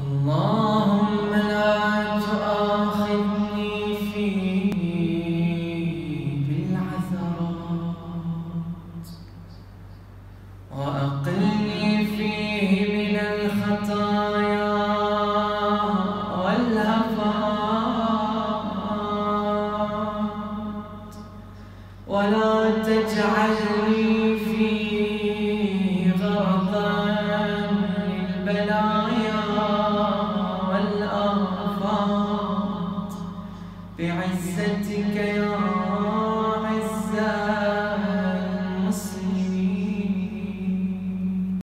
اللهم لا تؤاخذني فيه بالعثرات، وأقلني فيه من الخطايا والهفوات، ولا تجعلني فيه غرضا للبلايا والآفات، بعزتك يا